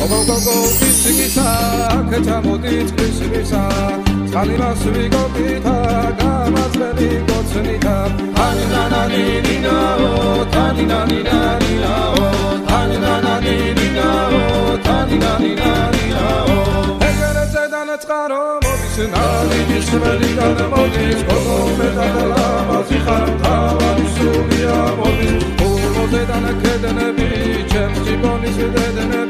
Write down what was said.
გოგო ისიკისა ქეჩამოდით ქრისმისა წყალიმას ვიგობითა გამაძლელი გოცნითა თანინანანინინაო თანინანინანინაო თანინანანინინაო თანინანინანინაო ეგერეზე დანაწყარო მოდის ნავიდის ველიდან მოდის გოგო მეტადალამაზი ხარ თავარი სულია მოდის ულმოზე დანაკედნები ჩემს ჯიბონის დედნები